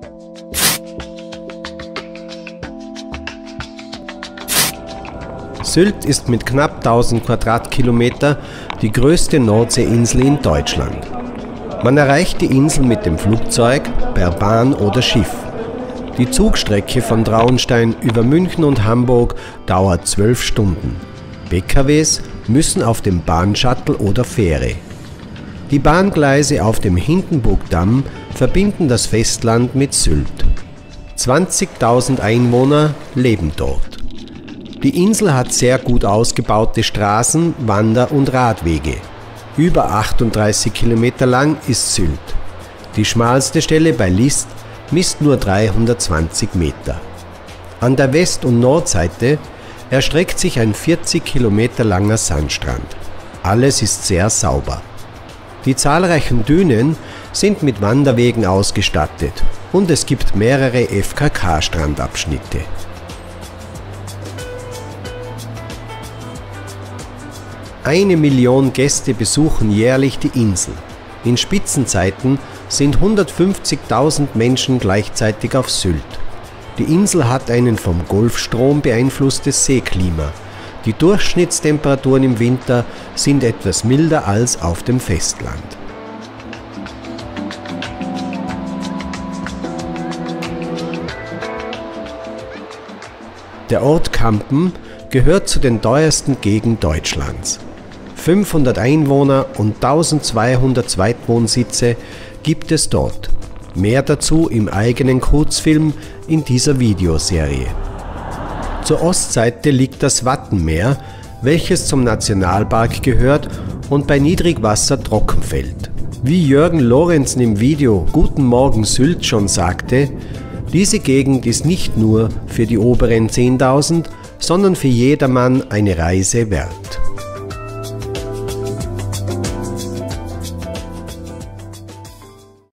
Sylt ist mit knapp 1000 Quadratkilometer die größte Nordseeinsel in Deutschland. Man erreicht die Insel mit dem Flugzeug, per Bahn oder Schiff. Die Zugstrecke von Traunstein über München und Hamburg dauert 12 Stunden. PKWs müssen auf dem Bahnshuttle oder Fähre. Die Bahngleise auf dem Hindenburgdamm verbinden das Festland mit Sylt. 20.000 Einwohner leben dort. Die Insel hat sehr gut ausgebaute Straßen, Wander- und Radwege. Über 38 Kilometer lang ist Sylt. Die schmalste Stelle bei List misst nur 320 Meter. An der West- und Nordseite erstreckt sich ein 40 Kilometer langer Sandstrand. Alles ist sehr sauber. Die zahlreichen Dünen sind mit Wanderwegen ausgestattet und es gibt mehrere FKK-Strandabschnitte. Eine Million Gäste besuchen jährlich die Insel. In Spitzenzeiten sind 150.000 Menschen gleichzeitig auf Sylt. Die Insel hat ein vom Golfstrom beeinflusstes Seeklima. Die Durchschnittstemperaturen im Winter sind etwas milder als auf dem Festland. Der Ort Kampen gehört zu den teuersten Gegenden Deutschlands. 500 Einwohner und 1200 Zweitwohnsitze gibt es dort. Mehr dazu im eigenen Kurzfilm in dieser Videoserie. Zur Ostseite liegt das Wattenmeer, welches zum Nationalpark gehört und bei Niedrigwasser trocken fällt. Wie Jürgen Lorenzen im Video Guten Morgen Sylt schon sagte, diese Gegend ist nicht nur für die oberen 10.000, sondern für jedermann eine Reise wert.